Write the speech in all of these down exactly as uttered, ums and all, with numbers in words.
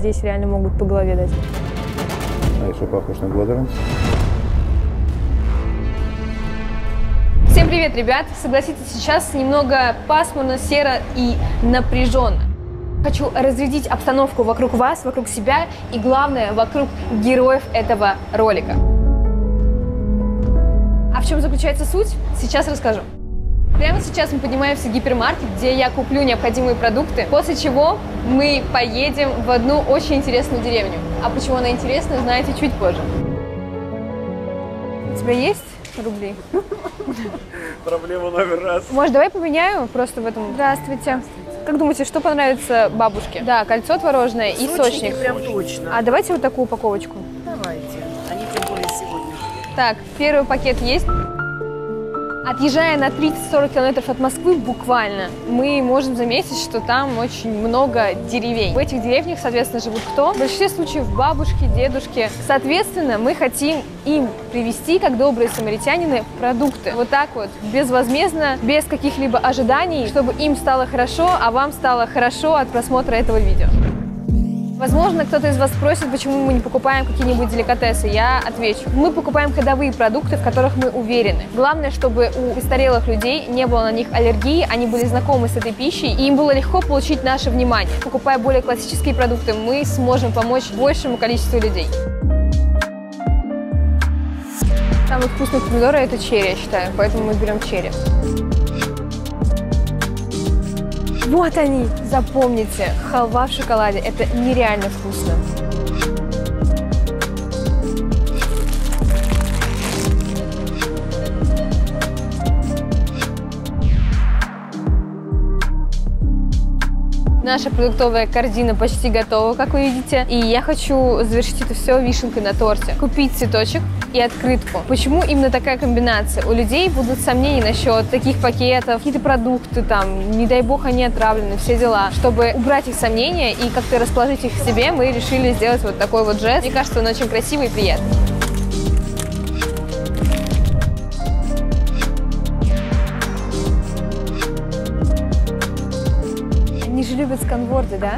здесь реально могут по голове дать. А еще похож на Гладранс. Всем привет, ребят! Согласитесь, сейчас немного пасмурно, серо и напряженно. Хочу разрядить обстановку вокруг вас, вокруг себя и, главное, вокруг героев этого ролика. А в чем заключается суть? Сейчас расскажу. Прямо сейчас мы поднимаемся в гипермаркет, где я куплю необходимые продукты, после чего мы поедем в одну очень интересную деревню. А почему она интересная, знаете чуть позже. У тебя есть рубли? Проблема номер раз. Может, давай поменяю просто в этом? Здравствуйте. Как думаете, что понравится бабушке? Да, кольцо творожное и сочник. Прям точно. А давайте вот такую упаковочку. Давайте. Они тем более сегодня. Так, первый пакет есть. Отъезжая на тридцать-сорок километров от Москвы буквально, мы можем заметить, что там очень много деревень. В этих деревнях, соответственно, живут кто? В большинстве случаев бабушки, дедушки. Соответственно, мы хотим им привезти, как добрые самаритянины, продукты. Вот так вот, безвозмездно, без каких-либо ожиданий, чтобы им стало хорошо, а вам стало хорошо от просмотра этого видео. Возможно, кто-то из вас спросит, почему мы не покупаем какие-нибудь деликатесы. Я отвечу. Мы покупаем ходовые продукты, в которых мы уверены. Главное, чтобы у престарелых людей не было на них аллергии, они были знакомы с этой пищей, и им было легко получить наше внимание. Покупая более классические продукты, мы сможем помочь большему количеству людей. Самые вкусные помидоры – это черри, я считаю, поэтому мы берем черри. Вот они, запомните, халва в шоколаде, это нереально вкусно. Наша продуктовая корзина почти готова, как вы видите. И я хочу завершить это все вишенкой на торте. Купить цветочек и открытку. Почему именно такая комбинация? У людей будут сомнения насчет таких пакетов, какие-то продукты там, не дай бог они отравлены, все дела. Чтобы убрать их сомнения и как-то расположить их к себе, мы решили сделать вот такой вот жест. Мне кажется, он очень красивый и приятный. Они же любят сканворды, да?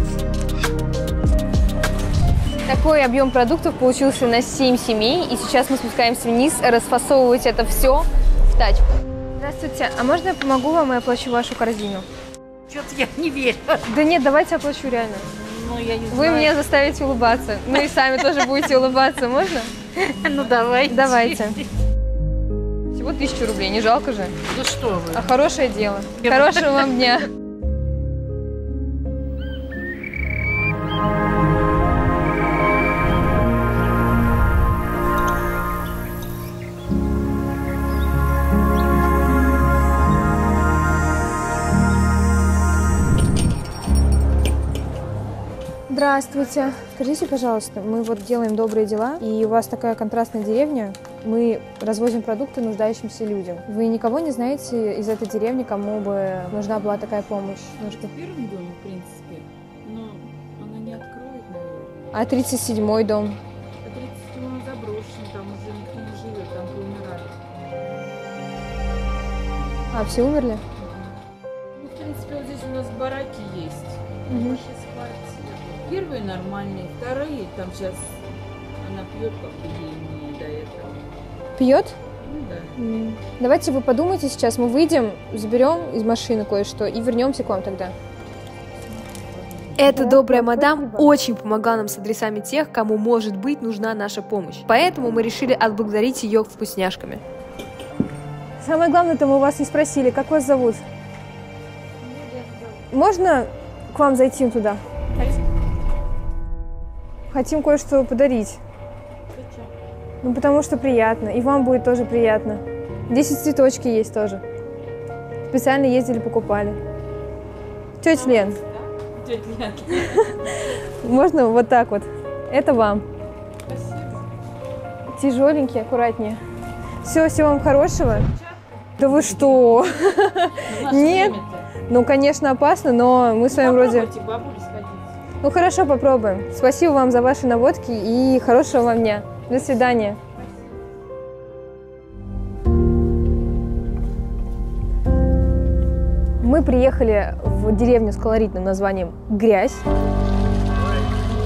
Такой объем продуктов получился на семь семей, и сейчас мы спускаемся вниз расфасовывать это все в тачку. Здравствуйте, а можно я помогу вам и оплачу вашу корзину? Что-то я не верю. Да нет, давайте оплачу реально. Ну, я не Вы знаю. меня заставите улыбаться. Ну и сами тоже будете улыбаться, можно? Ну, давайте. Давайте. Всего тысячу рублей, не жалко же? Ну, что вы. А хорошее дело. Хорошего вам дня. Здравствуйте. Скажите, пожалуйста, мы вот делаем добрые дела, и у вас такая контрастная деревня. Мы развозим продукты нуждающимся людям. Вы никого не знаете из этой деревни, кому бы нужна была такая помощь? Может, в первом доме, в принципе, но она не откроет, наверное. А тридцать седьмой дом? А тридцать седьмой заброшен, там уже никто не живет, там поумирали. А, все умерли? Ну, в принципе, вот здесь у нас бараки есть. Угу. Наши спать. Первые нормальные, вторые, там сейчас она пьет, как ей не до этого. Пьет? Ну да. М. Давайте вы подумайте сейчас, мы выйдем, заберем из машины кое-что и вернемся к вам тогда. Эта добрая мадам очень помогла нам с адресами тех, кому, может быть, нужна наша помощь. Поэтому мы решили отблагодарить ее вкусняшками. Самое главное-то мы у вас не спросили, как вас зовут? Можно к вам зайти туда? Хотим кое-что подарить. Ну, потому что приятно. И вам будет тоже приятно. Здесь цветочки есть тоже. Специально ездили, покупали. Тетя Лен. Тетя Лен. Можно вот так вот. Это вам. Спасибо. Тяжеленький, аккуратнее. Все, всего вам хорошего. Да вы что? Нет. Ну, конечно, опасно, но мы с вами вроде... Ну хорошо, попробуем. Спасибо вам за ваши наводки и хорошего вам дня. До свидания. Мы приехали в деревню с колоритным названием Грязь.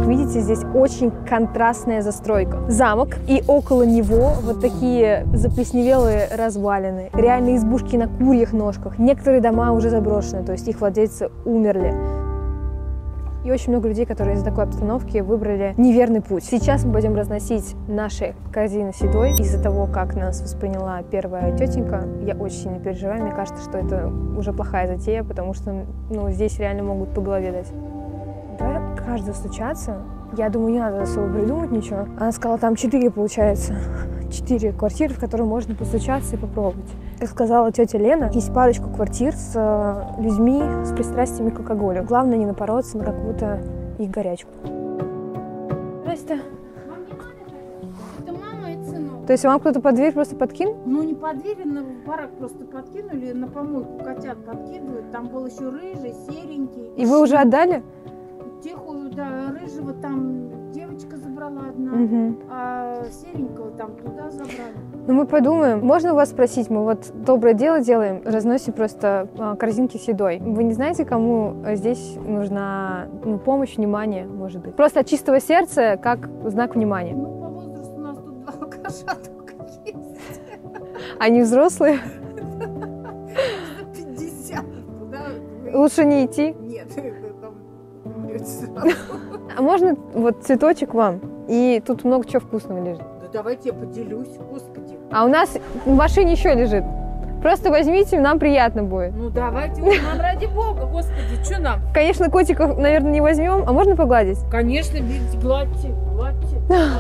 Как видите, здесь очень контрастная застройка. Замок, и около него вот такие заплесневелые развалины. Реальные избушки на курьих ножках. Некоторые дома уже заброшены, то есть их владельцы умерли. И очень много людей, которые из-за такой обстановки выбрали неверный путь. Сейчас мы пойдем разносить наши корзины с едой. Из-за того, как нас восприняла первая тетенька, я очень сильно переживаю. Мне кажется, что это уже плохая затея, потому что ну, здесь реально могут по голове дать. Давай каждый стучаться. Я думаю, не надо особо придумать ничего. Она сказала, там четыре получается. Четыре квартиры, в которые можно постучаться и попробовать. Как сказала тетя Лена, есть парочку квартир с э, людьми с пристрастиями к алкоголю. Главное не напороться на какую-то их горячку. Здрасте. Это мама и сынок. То есть вам кто-то под дверь просто подкинул? Ну не под дверь, на барак просто подкинули, на помойку котят подкидывают. Там был еще рыжий, серенький. И вы уже отдали? Тихую, да, рыжего там девочка забрала одна, Угу. а серенького там туда забрали. Ну мы подумаем. Можно у вас спросить? Мы вот доброе дело делаем, разносим просто а, корзинки с едой. Вы не знаете, кому здесь нужна ну, помощь, внимание, может быть? Просто от чистого сердца, как знак внимания. Ну по возрасту у нас тут два алкаша только есть. Они взрослые? За пятьдесят. Куда вы? Лучше не идти. Нет, это там умрете сразу. А можно вот цветочек вам? И тут много чего вкусного лежит. Да давайте я поделюсь, господи. А у нас в машине еще лежит. Просто возьмите, нам приятно будет. Ну давайте, ой, нам ради бога, господи, что нам? Конечно, котиков, наверное, не возьмем. А можно погладить? Конечно, берите, гладьте, гладьте.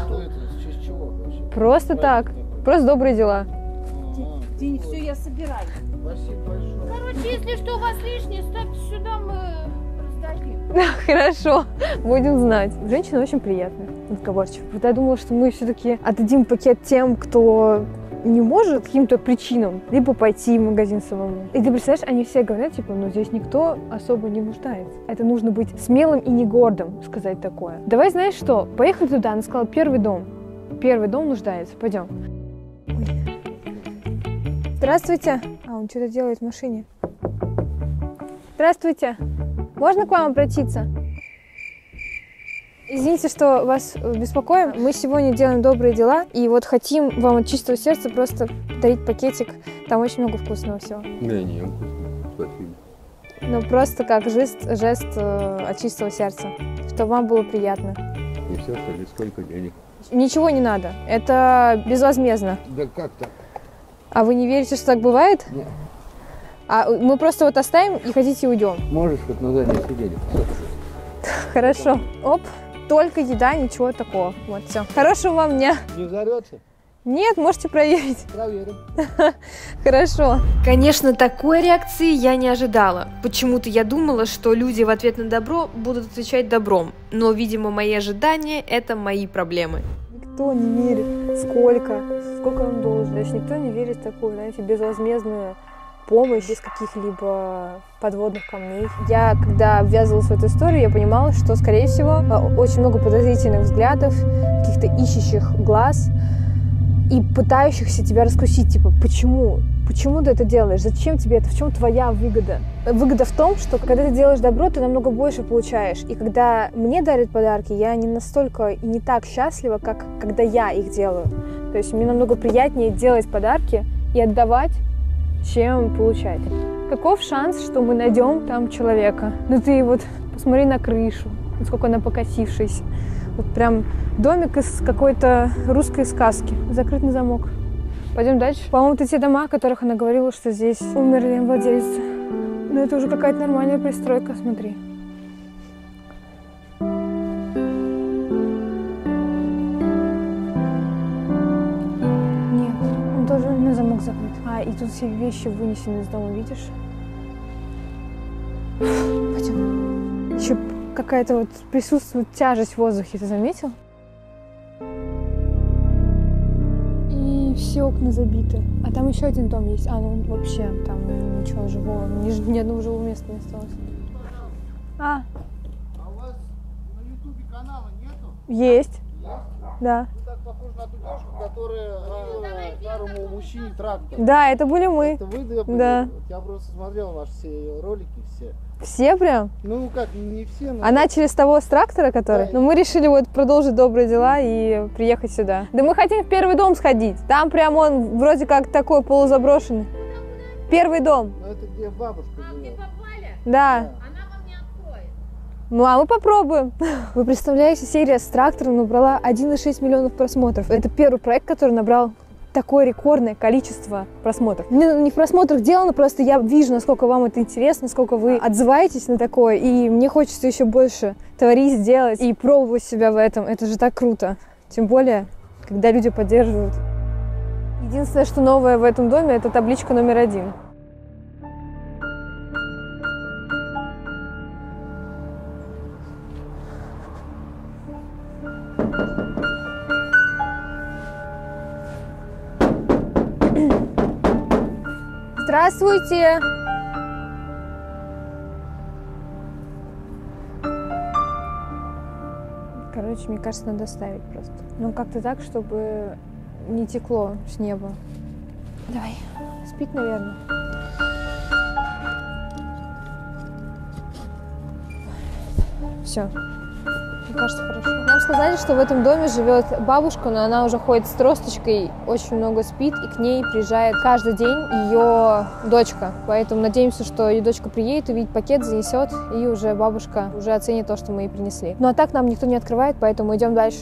Просто так. Просто добрые дела. День, все, я собираю. Спасибо большое. Короче, если что у вас лишнее, ставьте сюда, мы раздадим. Хорошо, будем знать. Женщина очень приятная, разговорчивая. Вот я думала, что мы все-таки отдадим пакет тем, кто не может по каким-то причинам, либо пойти в магазин самому. И ты представляешь, они все говорят, типа, ну здесь никто особо не нуждается. Это нужно быть смелым и не гордым, сказать такое. Давай, знаешь что, поехали туда. Она сказала, первый дом. Первый дом нуждается. Пойдем. Здравствуйте. А, он что-то делает в машине. Здравствуйте. Можно к вам обратиться? Извините, что вас беспокоим. Мы сегодня делаем добрые дела. И вот хотим вам от чистого сердца просто дарить пакетик. Там очень много вкусного всего. Да, не ем вкусно. Спасибо. Ну, просто как жест, жест э, от чистого сердца. Чтобы вам было приятно. И все, что ли, сколько денег? Ничего не надо. Это безвозмездно. Да как так? А вы не верите, что так бывает? Нет. А мы просто вот оставим и хотите уйдем. Можешь хоть на заднее сиденье. Хорошо. Оп. Только еда, ничего такого. Вот, все. Хорошего вам дня. Не взорвется? Нет, можете проверить. Проверим. Хорошо. Конечно, такой реакции я не ожидала. Почему-то я думала, что люди в ответ на добро будут отвечать добром. Но, видимо, мои ожидания – это мои проблемы. Никто не верит, сколько, сколько он должен. То есть никто не верит в такую, знаете, безвозмездную помощь без каких-либо подводных камней. Я, когда обвязывалась в эту историю, я понимала, что, скорее всего, очень много подозрительных взглядов, каких-то ищущих глаз и пытающихся тебя раскусить, типа, почему? Почему ты это делаешь? Зачем тебе это? В чем твоя выгода? Выгода в том, что когда ты делаешь добро, ты намного больше получаешь. И когда мне дарят подарки, я не настолько и не так счастлива, как когда я их делаю. То есть мне намного приятнее делать подарки и отдавать, чем получать. Каков шанс, что мы найдем там человека? Ну ты вот посмотри на крышу, насколько она покосившаяся. Вот прям домик из какой-то русской сказки. Закрыт на замок. Пойдем дальше. По-моему, это те дома, о которых она говорила, что здесь умерли владельцы. Но это уже какая-то нормальная пристройка, смотри. Нет, он тоже на замок закрыт. А, и тут все вещи вынесены из дома, видишь? Пойдем. Еще какая-то вот присутствует тяжесть в воздухе, ты заметил? И все окна забиты. А там еще один дом есть. А, ну вообще там ничего живого, ни, ни одного живого места не осталось. А. А у вас на ютубе канала нету? Есть. Да. Ну так похож на ту девушку, которая дарила старому мужчине трактор. Да, это были мы. Это вы, да? Да. Я просто смотрел ваши все ее ролики, все. Все прям? Ну как, не все, но... А начали с того, с трактора, который? Да. Но мы решили вот продолжить добрые дела и приехать сюда. Да мы хотим в первый дом сходить. Там прям он вроде как такой полузаброшенный. Первый дом. Ну это где бабушка живет. Да. Ну, а мы попробуем. Вы представляете, серия с трактором набрала один и шесть миллионов просмотров. Это первый проект, который набрал такое рекордное количество просмотров. Не, не в просмотрах дело, но просто я вижу, насколько вам это интересно, насколько вы отзываетесь на такое, и мне хочется еще больше творить, делать и пробовать себя в этом. Это же так круто. Тем более, когда люди поддерживают. Единственное, что новое в этом доме, это табличка номер один. Здравствуйте! Короче, мне кажется, надо ставить просто. Ну, как-то так, чтобы не текло с неба. Давай. Спит, наверное. Все. Мне кажется, хорошо. Нам сказали, что в этом доме живет бабушка, но она уже ходит с тросточкой, очень много спит, и к ней приезжает каждый день ее дочка. Поэтому надеемся, что ее дочка приедет, увидит пакет, занесет, и уже бабушка уже оценит то, что мы ей принесли. Ну а так нам никто не открывает, поэтому идем дальше.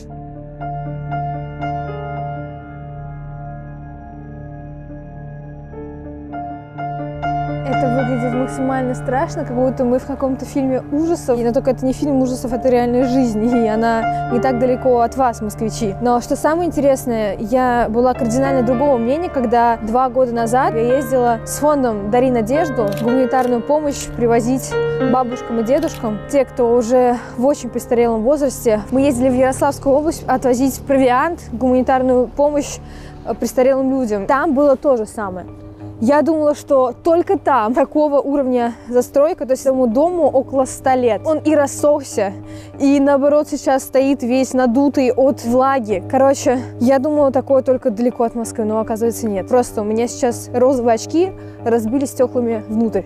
Это выглядит максимально страшно, как будто мы в каком-то фильме ужасов. Но только это не фильм ужасов, это реальная жизнь, и она не так далеко от вас, москвичи. Но что самое интересное, я была кардинально другого мнения, когда два года назад я ездила с фондом «Дари надежду» гуманитарную помощь привозить бабушкам и дедушкам. Те, кто уже в очень престарелом возрасте. Мы ездили в Ярославскую область отвозить провиант, гуманитарную помощь престарелым людям. Там было то же самое. Я думала, что только там такого уровня застройка, то есть этому дому около ста лет. Он и рассохся, и наоборот сейчас стоит весь надутый от влаги. Короче, я думала, такое только далеко от Москвы, но оказывается нет. Просто у меня сейчас розовые очки разбили стеклами внутрь.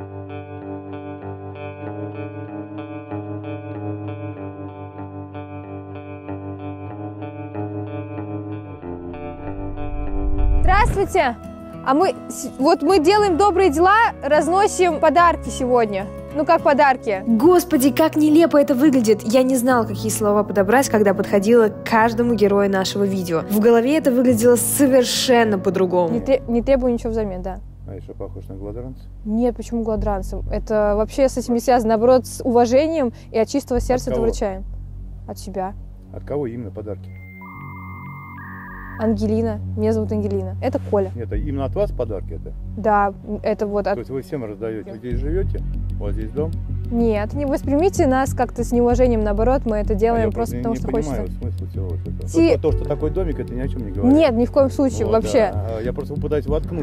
Здравствуйте! А мы, вот мы делаем добрые дела, разносим подарки сегодня. Ну как подарки? Господи, как нелепо это выглядит. Я не знала, какие слова подобрать, когда подходила к каждому герою нашего видео. В голове это выглядело совершенно по-другому. Не, треб, не требую ничего взамен, да. А еще похож на гладранца? Нет, почему гладранца? Это вообще с этим не связано. Наоборот, с уважением и от чистого сердца это вручаем. От себя. От кого именно подарки? Ангелина. Меня зовут Ангелина. Это Коля. Нет, это именно от вас подарки это? Да, это вот от... То есть вы всем раздаете? Вы здесь живете? У вас здесь дом? Нет, не воспримите нас как-то с неуважением, наоборот, мы это делаем а я просто не, потому, не что понимаю хочется. Смысл всего вот этого. Ти... То, то, что такой домик, это ни о чем не говорит. Нет, ни в коем случае, вот, вообще. Да. Я просто пытаюсь воткнуть.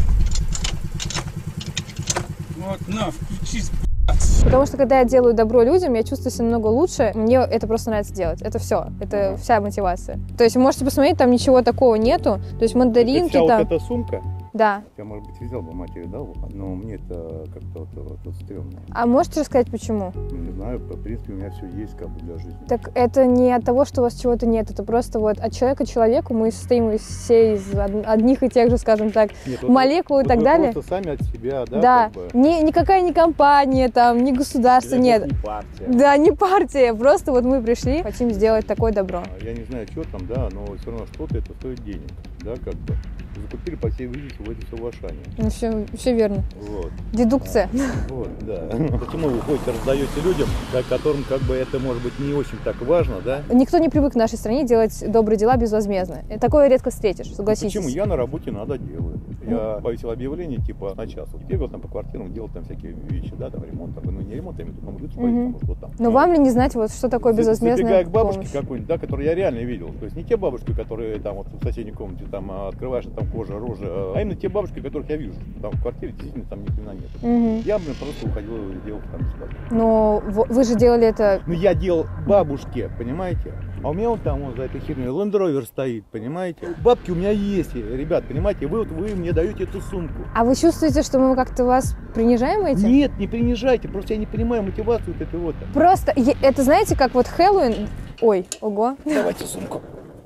Вот, на, включись. Потому что когда я делаю добро людям, я чувствую себя намного лучше. Мне это просто нравится делать. Это все. Это uh-huh. вся мотивация. То есть вы можете посмотреть, там ничего такого нету. То есть мандаринки это вся там. Вот эта сумка? Да. Я, может быть, взял бы матери, да, но мне это как-то вот, вот, вот стрёмно. А можете рассказать, почему? Не знаю, в принципе, у меня все есть как бы для жизни. Так это не от того, что у вас чего-то нет, это просто вот от человека к человеку. Мы состоим из все из одних и тех же, скажем так, нет, молекул вот, и так вы далее. Просто сами от себя, да? Да. Как бы... ни, никакая не компания, там, ни государство, это нет. Не партия. Да, не партия. Просто вот мы пришли, хотим сделать такое добро. Я не знаю, что там, да, но все равно что-то это стоит денег, да, как бы. Закупили, по всей видите, в это все в Ашане. Ну, все, все верно. Вот. Дедукция. А, вот, да. Почему вы ходите, раздаете людям, которым как бы это может быть не очень так важно, да? Никто не привык в нашей стране делать добрые дела безвозмездно. Такое редко встретишь, согласитесь. Почему? Я на работе надо делаю. Я повесил объявление типа на час. Бегал там по квартирам, делал там всякие вещи, да, там ремонт. Там, ну не ремонт, а именно там говорит, что там, что там. Но вам ли не знать, вот что такое безвозмездная Забегая к бабушке помощь? какой-нибудь, да, которую я реально видел. То есть не те бабушки, которые там вот в соседней комнате там открываешь, там кожа, рожа, а именно те бабушки, которых я вижу. Там в квартире действительно там ни хрена нет. Угу. Я, блин, просто уходил и делал там бесплатно. Но вы же делали это... Ну я делал бабушке, понимаете? А у меня вот там, вот за этой херней, Land Rover стоит, понимаете? Бабки у меня есть, ребят, понимаете? Вы вот вы мне даете эту сумку. А вы чувствуете, что мы как-то вас принижаем этим? Нет, не принижайте, просто я не понимаю мотивацию вот этой вот. Просто, это знаете, как вот Хэллоуин... Ой, ого. Давайте сумку.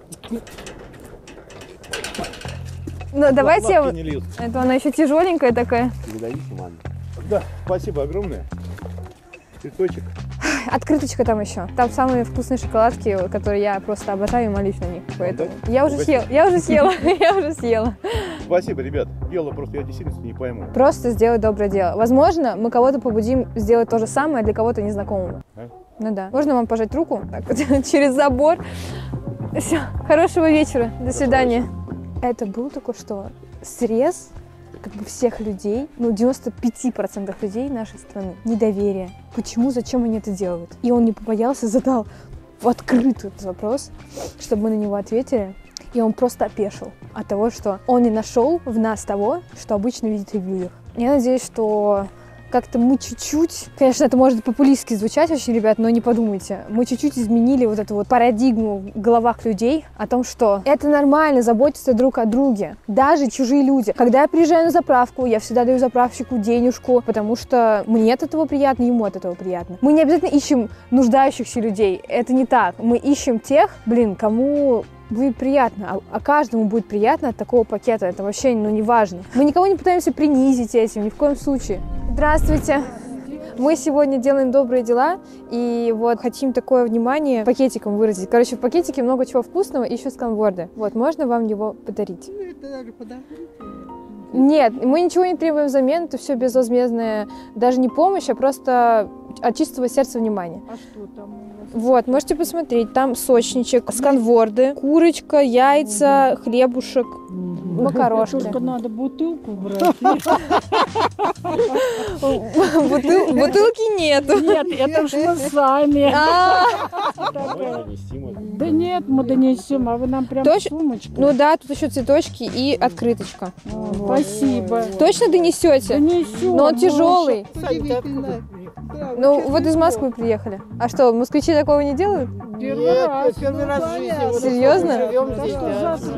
Ну, давайте я... Не лезут. Это она еще тяжеленькая такая. Передавите маме. Да, спасибо огромное. Цветочек. Открыточка там еще. Там самые вкусные шоколадки, которые я просто обожаю и молюсь на них. Поэтому я уже съела, я уже съела, я уже съела. Спасибо, ребят. Дело просто я действительно не пойму. Просто сделать доброе дело. Возможно, мы кого-то побудим сделать то же самое для кого-то незнакомого. А? Ну да. Можно вам пожать руку так вот, через забор. Все. Хорошего вечера. До свидания. Это был только что срез как бы всех людей, ну, девяносто пять процентов людей нашей страны. Недоверие. Почему, зачем они это делают? И он не побоялся, задал в открытый этот вопрос, чтобы мы на него ответили. И он просто опешил от того, что он не нашел в нас того, что обычно видит в людях. Я надеюсь, что как-то мы чуть-чуть, конечно, это может популистски звучать очень, ребят, но не подумайте, мы чуть-чуть изменили вот эту вот парадигму в головах людей о том, что это нормально заботиться друг о друге, даже чужие люди. Когда я приезжаю на заправку, я всегда даю заправщику денежку, потому что мне от этого приятно, ему от этого приятно. Мы не обязательно ищем нуждающихся людей, это не так. Мы ищем тех, блин, кому будет приятно, а, а каждому будет приятно от такого пакета, это вообще, ну, не важно. Мы никого не пытаемся принизить этим, ни в коем случае. Здравствуйте! Мы сегодня делаем добрые дела, и вот хотим такое внимание пакетиком выразить. Короче, в пакетике много чего вкусного, и еще сканворды. Вот, можно вам его подарить? Нет, мы ничего не требуем взамен, это все безвозмездная, даже не помощь, а просто от чистого сердца внимание. А что там? Вот, можете посмотреть, там сочничек, сканворды, курочка, яйца, хлебушек, макарошки. Только надо бутылку брать. Бутылки нету. Нет, это уж мы сами. А, Да нет, мы донесем, а вы нам прям Точ- сумочку. Ну да, тут еще цветочки и открыточка. О, спасибо. Точно донесете? Донесем. Но он тяжелый. Удивительно. Да, Ну, участок вот из был. Москвы приехали. А что, москвичи такого не делают? Первый Нет, раз. первый раз в жизни. Вот Серьезно? мы живем Да здесь, что да. за-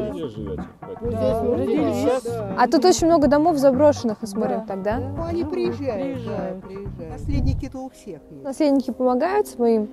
Вот здесь мы родились. Да. А тут очень много домов заброшенных, мы смотрим Да. так, да? Ну, они приезжают, Приезжают. да, приезжают. Наследники-то у всех есть. Наследники помогают своим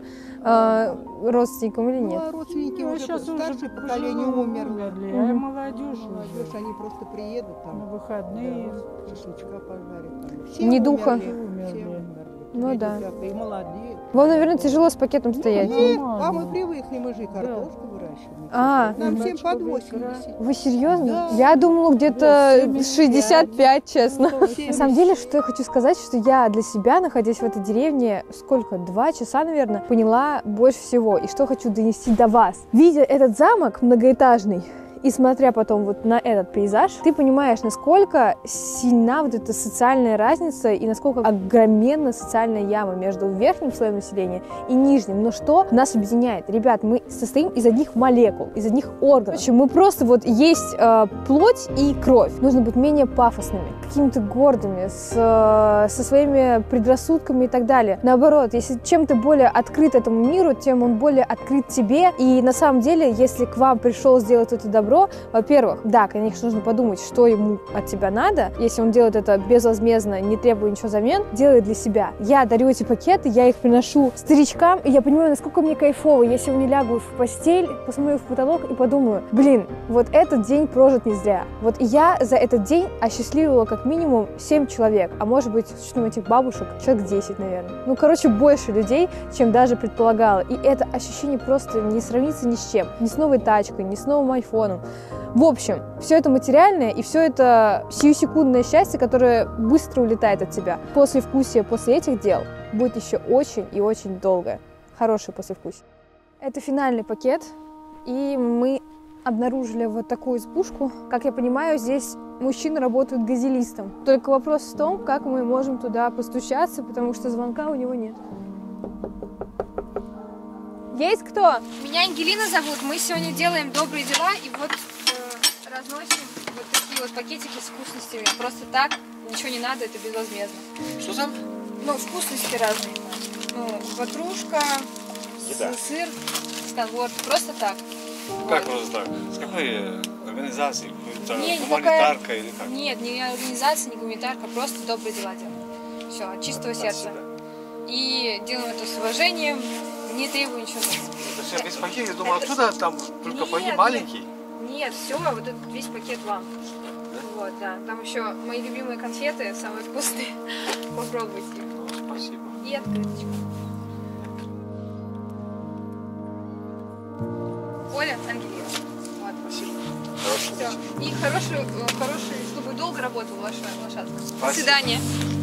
э, родственникам или Ну, нет? а родственники Ну, уже сейчас уже старшее поколение пожилые умерли. А молодежь Молодежь, уже они просто приедут на там, выходные. да, шашлычка пожарят. Там. Все Ни духа. умерли, Умерли. все умерли. Ну Люди да. всякие, и молодые. Вам, наверное, тяжело с пакетом стоять. Нет, Нормально. а мы привыкли, мы же и картошку выращиваем. А. Нам всем Немножко под выкра- восемьдесят. Вы серьезно? Да. Я думала где-то шестьдесят пять, честно. семьдесят. На самом деле, что я хочу сказать, что я для себя, находясь в этой деревне, сколько, два часа, наверное, поняла больше всего. И что хочу донести до вас. Видя этот замок многоэтажный, и смотря потом вот на этот пейзаж, ты понимаешь, насколько сильна вот эта социальная разница и насколько огроменна социальная яма между верхним слоем населения и нижним. Но что нас объединяет? Ребят, мы состоим из одних молекул, из одних органов. Короче, мы просто вот есть э, плоть и кровь. Нужно быть менее пафосными, какими-то гордыми, с, э, со своими предрассудками и так далее. Наоборот, если чем ты более открыт этому миру, тем он более открыт тебе. И на самом деле, если к вам пришел сделать это добро, во-первых, да, конечно, нужно подумать, что ему от тебя надо. Если он делает это безвозмездно, не требуя ничего взамен, делает для себя. Я дарю эти пакеты, я их приношу старичкам, и я понимаю, насколько мне кайфово. Я сегодня лягу в постель, посмотрю в потолок и подумаю, блин, вот этот день прожит не зря. Вот я за этот день осчастливила как минимум семь человек, а может быть, с учетом этих бабушек, человек десять, наверное. Ну, короче, больше людей, чем даже предполагала. И это ощущение просто не сравнится ни с чем. Ни с новой тачкой, ни с новым айфоном. В общем, все это материальное и все это сиюсекундное счастье, которое быстро улетает от тебя. Послевкусие после этих дел будет еще очень и очень долгое. Хорошее послевкусие. Это финальный пакет, и мы обнаружили вот такую избушку. Как я понимаю, здесь мужчины работают газелистом. Только вопрос в том, как мы можем туда постучаться, потому что звонка у него нет. Есть кто? Меня Ангелина зовут. Мы сегодня делаем добрые дела и вот э, разносим вот такие вот пакетики с вкусностями. Просто так, ничего не надо, это безвозмездно. Что там? Ну, вкусности разные. Ну, ватрушка, Еда. сыр, Казахстан World просто так. Как просто так? С какой организацией? Не, Гуманитарка никакая... или как? Нет, не организация, не гуманитарка, просто добрые дела делаем. Все, от чистого сердца. И делаем это с уважением, не требуем ничего. Это все весь пакет, я думал, это... оттуда там только нет, пакет маленький. Нет, все, вот этот весь пакет вам. Да? Вот, да. Там еще мои любимые конфеты, самые вкусные. Попробуйте. Ну, спасибо. И открыточку. Оля, Ангелина. Вот. Спасибо. Хорошо. Все. И хороший, хороший, чтобы долго работала ваша лошадка. Спасибо. До свидания.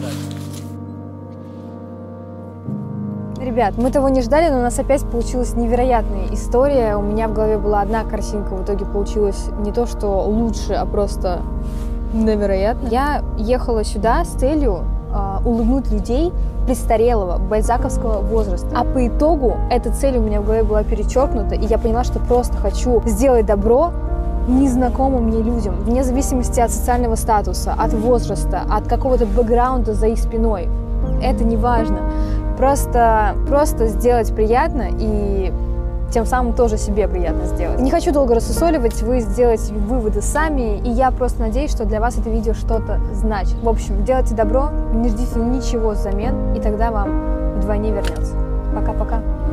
Ребят, мы того не ждали, но у нас опять получилась невероятная история. У меня в голове была одна картинка, в итоге получилось не то, что лучше, а просто невероятно. Я ехала сюда с целью э, улыбнуть людей престарелого, бальзаковского возраста. А по итогу эта цель у меня в голове была перечеркнута, и я поняла, что просто хочу сделать добро незнакомым мне людям, вне зависимости от социального статуса, от возраста, от какого-то бэкграунда за их спиной. Это не важно. Просто, просто сделать приятно и тем самым тоже себе приятно сделать. Не хочу долго рассусоливать, вы сделаете выводы сами, и я просто надеюсь, что для вас это видео что-то значит. В общем, делайте добро, не ждите ничего взамен, и тогда вам вдвойне вернется. Пока-пока.